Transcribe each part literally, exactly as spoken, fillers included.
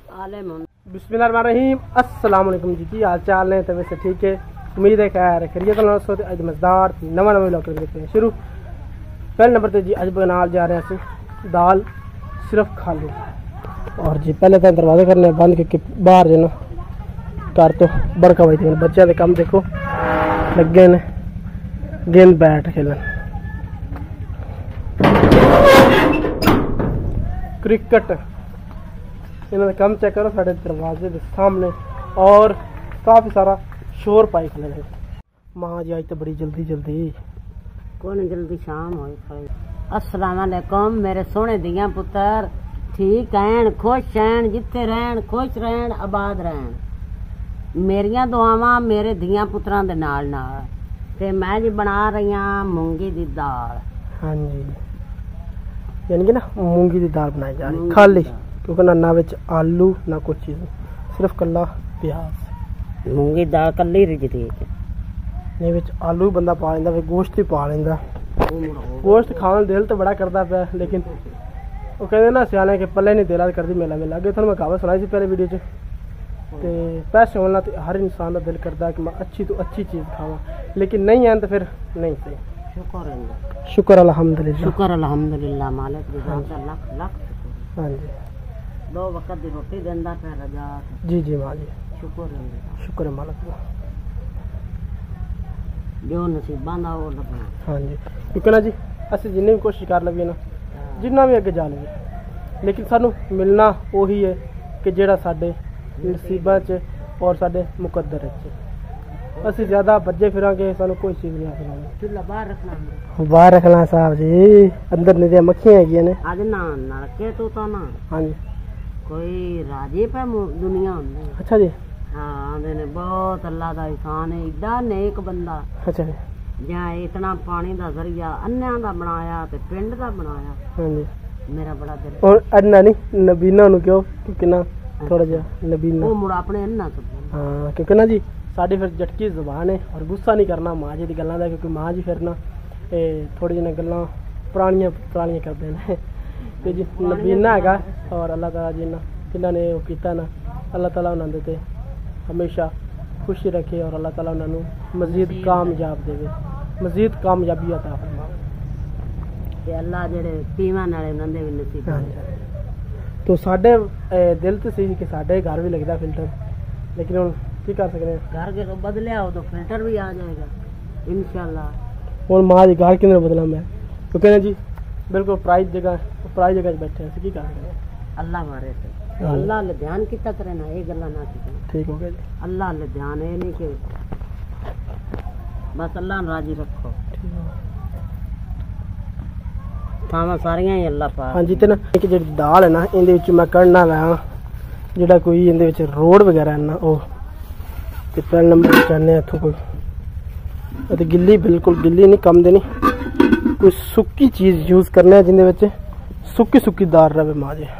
बिस्मिल्लाहिर्रहमानिर्रहीम। अस्सलाम वालेकुम जी, की हाल चाल ने? तबीयत से ठीक है? उम्मीद है खैर खैरियत नाल सो। अज मज़ेदार नवा नवा व्लॉग करते हैं शुरू। पहले नंबर ते जी अज बनाल जा रहे हैं दाल सिर्फ खाली। और जी पहले तो दरवाजे करने बंद करके बाहर जाना घर तो बड़का भाई थे बच्चों के काम देखो लगे ने गेंद बैट खेलन क्रिकेट। इन्होंने काम चेक करो साढ़े दरवाजे के सामने और काफ़ी सारा शोर पाई खड़े है। माँ जी आज तो बड़ी जल्दी जल्दी कौन जल्दी शाम हो। अस्सलाम वालेकुम मेरे सोने दियां पुत्र, ठीक हैं, खुश हैं, जिथे रहन खुश रहन, आबाद रहन। मेरियां दुआवां मेरे दियां पुत्रां दे नाल नाल। ते मैं जी बना रही हां मूंगी दी दाल। हाँ जी, यानी कि ना मूंगी दी दाल बनाई जा रही खाली, क्योंकि ना ना विच आलू ना कुछ चीज़, सिर्फ कल्ला प्याज। मूंगी दाल कल्ली रिजदी है, नहीं विच आलू बंदा पा लेंदा, फिर गोश्त भी पा लेंदा। गोश्त खाने दिल तो बड़ा करता पे, लेकिन वो कहते ना सियाने के पल्ले नहीं तेरा कर दी मेला मेला। अगे थोड़ा मैं कहावत सुनाई थी पहले वीडियो च। तो पैसे होना तो हर इंसान का दिल करता है कि मैं अच्छी तो अच्छी चीज़ खावा, लेकिन नहीं है तो फिर नहीं सही। शुक्र है, शुक्र अल्हम्दुलिल्लाह, शुक्र अल्हम्दुलिल्लाह मालिक दी जान दा लख लख शुक्र। हाँ जी, दो वक्त दी रोटी देंदा पे रजा। जी जी माँ जी, शुक्र है, शुक्र है मालिक का। जो नसीबां दा वो लभना। हाँ जी, क्योंकि ना जी असं जिन्नी भी कोशिश कर लवीए ना, जिन्ना भी अगे जा लवीए, लेकिन सानू मिलना वही है कि जेड़ा साडे नसीबां च और साडे मुकद्दर च। असं ज़्यादा भज्जे फिरांगे सानू कोई चीज़ नहीं हासिल होनी। चूल्हा बाहर रखना, बाहर रखना साहब जी, अंदर निधिया मक्खियां हैगियां ने। आज ना ना रखे तो तो ना। हाँ जी, कोई राजी पे दुनिया होंदी। अच्छा जी, हाँ आंदे ने बहुत अल्लाह दा एहसान है, इड्डा नेक बंदा अच्छा जी, जहाँ इतना पानी दा जरिया अन्यां दा बनाया ते पिंड दा बनाया। हाँ जी। मेरा बड़ा दिल और अन्ना नहीं नबीना नु क्यों, क्योंकि ना थोड़ा जा नबीना वो मुड़ा अपने अन्ना तो। हाँ, क्योंकि ना जी साड़ी फिर झटकी जबान है और गुस्सा नहीं करना माँ जी की गल्लां दा, क्योंकि माँ जी फिर ना थोड़ी जी गल्लां पुरानियां पुरानियां करते हैं। तो जी नबीना हैगा और अल्लाह ताला जी ना जिन्होंने वो किया ना, अल्लाह ताला उन्होंने ते हमेशा खुशी रखे और अल्लाह ताला उन्होंने मजीद कामयाब देवे, मजीद कामयाबी अता फरमावे। ते अल्लाह जेड़े पीवन वाले उन्हां दे भी नसीब। तो साडे दिल तो सी कि साडे घर भी लगता फिल्टर, लेकिन हुण की कर सकते हैं, घर के बदलिया हो तो फिल्टर भी आ जाएगा इंशाल्लाह। और माँ जी घर किधर बदला मैं, क्योंकि ना जी बिल्कुल प्राइज जगह प्राइज जगह बैठे हैं, की कर सकते हैं। अल्लाह मारे से अल्लाह ले ध्यान कितना करे ना, ये गल्ला ना की ठीक हो गया जी। अल्लाह ले ध्यान है नहीं कि बस अल्लाह ने राजी रखो। थावां सारियां ही अल्लाह पाक। हाँ जी, तो ना एक जी दाल है ना, इहदे विच मैं कढ़ना वा जिहड़ा कोई इहदे विच रोड वगैरह है ना, वो ते पहले नंबर चाहने इत्थों कोई ते गिल्ली बिल्कुल गिल्ली नहीं कम देनी, कोई सुक्की चीज़ यूज़ करने जिंदे विच सुक्की सुक्की दाल रहे। माँ जी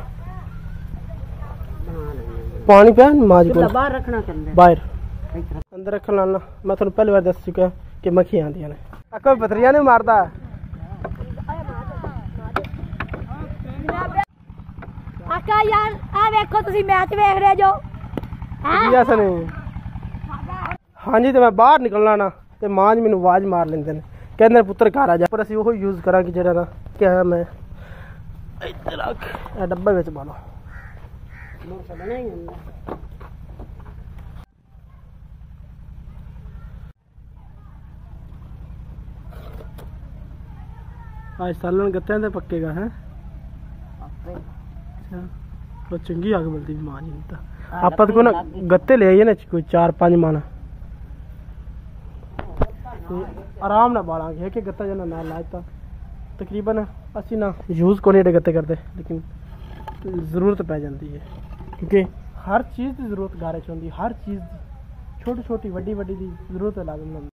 पानी पे माँ जी को बाहर रखना करना, बाहर अंदर रख लाना। मैं थोड़ा पहली बार दस चुका कि मक्खियां आंदियां ने, कोई बतरिया नहीं मारता। आका यार आ देखो तुसी मैच देख रहे जो जी ऐसा नहीं। हाँ जी, तो मैं बाहर निकलना ना तो मां जी मैनू आवाज मार लेंदे ने, कहंदे पुत्र घर आ जा, पर असीं ओहो यूज़ करा कि जेड़ा ना क्या मैं इधर रख डब्बे विच पा लो। आज सालन गत्ते दे पक्केगा है। अच्छा तो चंगी आग मिलती भी मां जी ने। आप को ना गत्ते ले आइए ना कोई चार पांच माना आराम ना बाला है कि गत्ता जना ना लाजता तकरीबन असी ना यूज़ को नहीं गत्ते करते, लेकिन जरूरत पै जाती है, क्योंकि हर चीज़ की जरूरत गारे च होंदी, हर चीज़ छोटी छोटी वड्डी वड्डी दी जरूरत लाजम होंदी।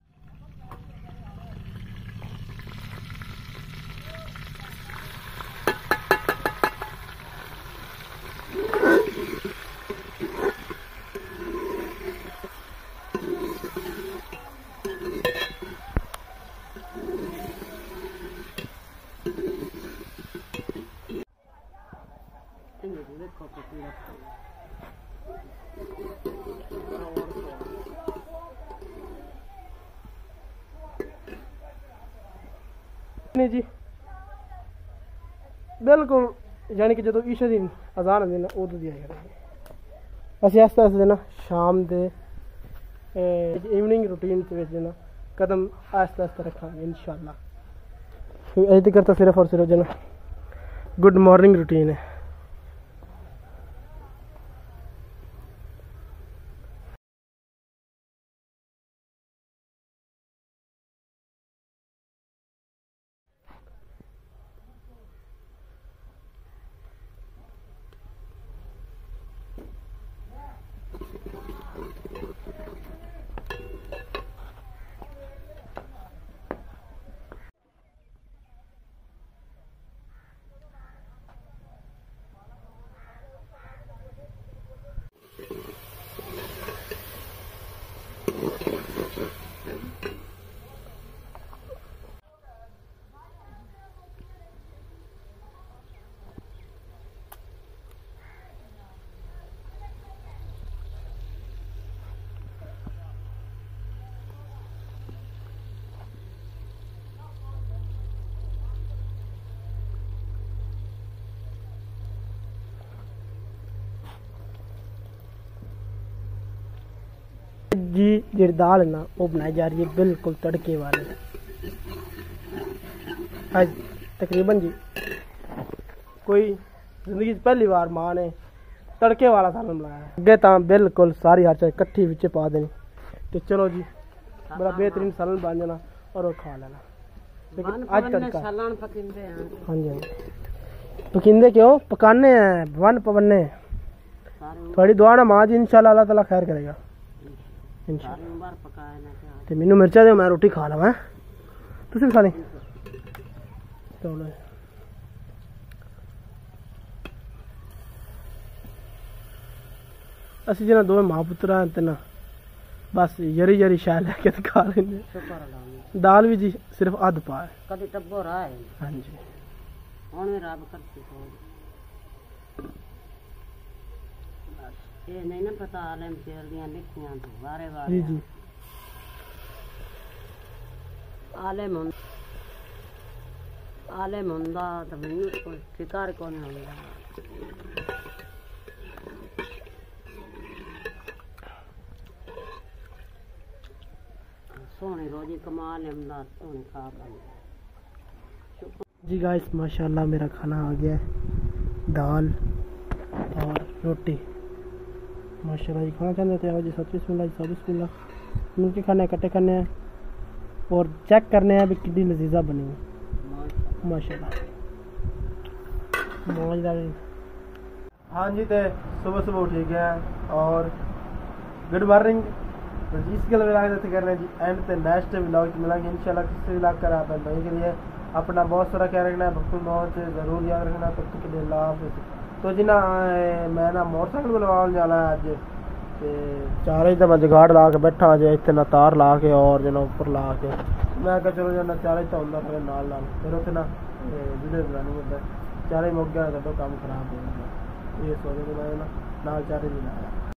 नहीं जी बिल्कुल यानी कि जो ईशा की अजान होती ना उदू दिया करेंगे असं आस्ते आस्ते ना शाम के इवनिंग रूटीन ना कदम आस्ते आस्ते रखा इंशाअल्लाह। अजे तक तो सिर्फ और सिर्फ जो ना गुड मॉर्निंग रूटीन है। जी जी दाल है ना वो बनाई जा रही है बिल्कुल तड़के वाले। आज तकरीबन जी कोई जिंदगी पहली बार माँ ने तड़के वाला सालन बनाया। अगे तो बिल्कुल सारी हर चीज कट्ठी बिच पा देनी तो चलो जी बड़ा बेहतरीन सालन बन जाना और वो खा लेना। लेकिन आज तड़का हाँ जी हाँ जी पकिंदे क्यों पकाने हैं वन पवने थोड़ी दुआ ना माँ जी इंशाल्लाह अल्लाह ताला खैर करेगा। तो मैनू मिर्चा दो मैं रोटी खा लवां तुसीं भी खानी चलो। असीं जना दो मां पुत्र हैं ते ना बस यरी यरी शाय लैके ते खा लेंगे। दाल भी जी सिर्फ अद्ध पा है कभी टब्बो रहा है हाँ जी हुण भी रब करती ये नहीं ना पता आलम शेर दियां लिखियां तो बारे बारे जी जी आलम हुं आलम हुंदा तो मैनू कोई फिकर कोई नहीं हुंदा। सोहनी रोजी कमा लेंदा सोहनी खा कर। जी गाइस माशाल्लाह मेरा खाना आ गया है दाल और रोटी माशाल्लाह जी खाना चाहते थे जी सब बिस्मिल्लाह सब बिस्मिल्लाह मिलके खाने कट्टे खाने हैं और चेक करने हैं भी कितनी लजीजा बनी है माशाल्लाह मौजदार। हाँ जी तो सुबह सुबह उठ गया और गुड मॉर्निंग तो जी इस गल विलाग करने जी एंड तो नेक्स्ट व्लॉग मिलेंगे इंशाल्लाह। किसी व्लॉग कर आप भाई के लिए अपना बहुत सारा ख्याल रखना है भक्तुल मौत ज़रूर याद रखना तब तक के लिए अल्लाह हाफ़िज़। तो जी ना मैं ना मोटरसाइकिल बुलवान जाना है अज तो चार ही तो मैं जुगाड़ ला के बैठा अजे इतने ना तार ला के और जो ऊपर ला के मैं क्या चलो जाना चार ही तो होंगे फिर नाल नाल फिर उत्थे ना वीडियो बनानी होता चार ही मुक गया तो काम खराब हो गया ये सोचे मैं ना नाल चार ही नहीं लाया।